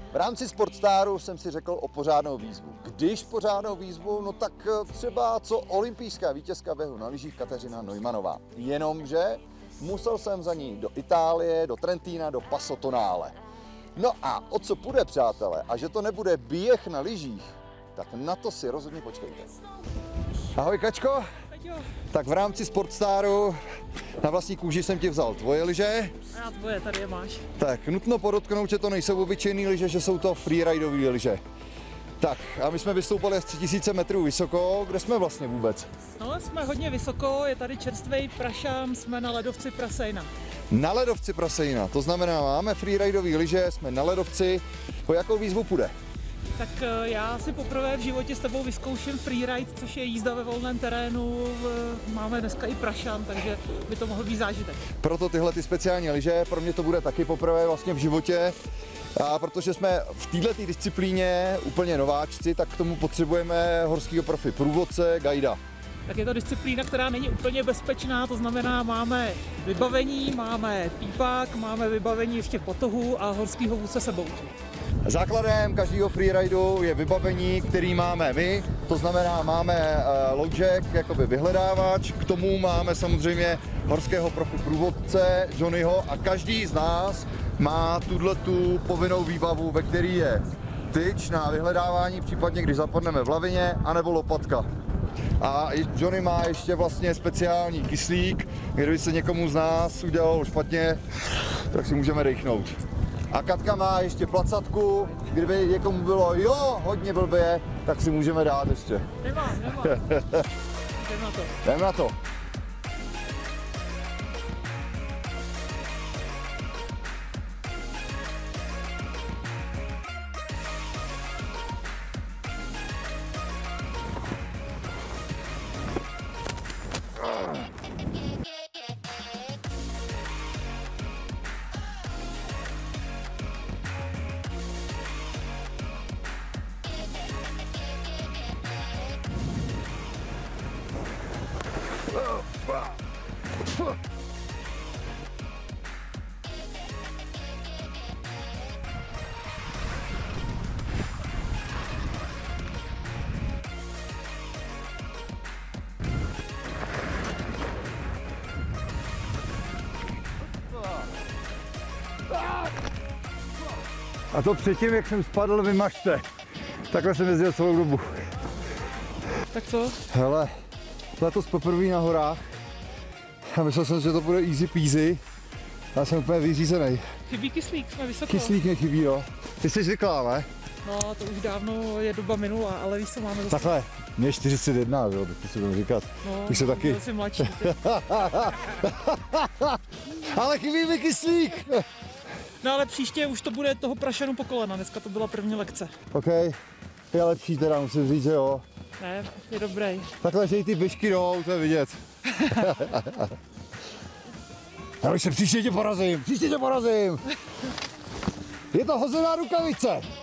V rámci Sportstaru jsem si řekl o pořádnou výzvu. Když pořádnou výzvu, no tak třeba co olympijská vítězka běhu na lyžích Kateřina Neumannová. Jenomže musel jsem za ní do Itálie, do Trentína, do Passo Tonale. No a o co půjde, přátelé, a že to nebude běh na lyžích, tak na to si rozhodně počkejte. Ahoj, Kačko. Tak v rámci Sportstaru na vlastní kůži jsem ti vzal tvoje lyže. A tvoje, tady je máš. Tak, nutno podotknout, že to nejsou obyčejné lyže, že jsou to freeridové lyže. Tak, a my jsme vystoupali z 3000 metrů vysoko. Kde jsme vlastně vůbec? No, jsme hodně vysoko, je tady čerstvej prašan, jsme na ledovci Prasejna. Na ledovci Prasejna, to znamená, máme freeridové lyže, jsme na ledovci. Po jakou výzvu půjde? Tak já si poprvé v životě s tebou vyzkouším freeride, což je jízda ve volném terénu. Máme dneska i prašan, takže by to mohl být zážitek. Proto tyhle ty speciální lyže, pro mě to bude taky poprvé vlastně v životě. A protože jsme v této disciplíně úplně nováčci, tak k tomu potřebujeme horského profi, průvodce, guida. Tak je to disciplína, která není úplně bezpečná, to znamená, máme vybavení, máme pípák, máme vybavení ještě potohu a horskýho vůze sebou. Základem každého freeridu je vybavení, který máme my, to znamená, máme loužek, jakoby vyhledávač, k tomu máme samozřejmě horského profi průvodce Johnnyho a každý z nás má tu povinnou výbavu, ve který je tyč na vyhledávání, případně když zapadneme v lavině, anebo lopatka. A Johnny má ještě vlastně speciální kyslík, kdyby se někomu z nás udělalo špatně, tak si můžeme dechnout. A Katka má ještě placatku, kdyby někomu bylo hodně blbě, tak si můžeme dát ještě. Nemám. Jdem na to. Jdem na to. A to předtím, jak jsem spadl, vymažte. Takhle jsem jezdil celou dobu. Tak co? Hele, letos poprvé na horách. A myslel jsem, že to bude easy peasy. Já jsem úplně vyřízený. Chybí kyslík, jsme vysoko. Kyslík mě chybí, jo. Ty jsi zvyklá, ne? No, to už dávno je doba minulá, ale víš, co máme dostat. Takhle, mě je 41, jo, tak to si budeme říkat. No, už se taky. Jsi mladší. Ale chybí mi kyslík! No ale příště už to bude toho prašenu po kolena, dneska to byla první lekce. OK, je lepší teda, musím říct, že jo. Ne, je dobrý. Takhle, že i ty běžky jdou, to je vidět. Já už se příště tě porazím! Je to hozená rukavice!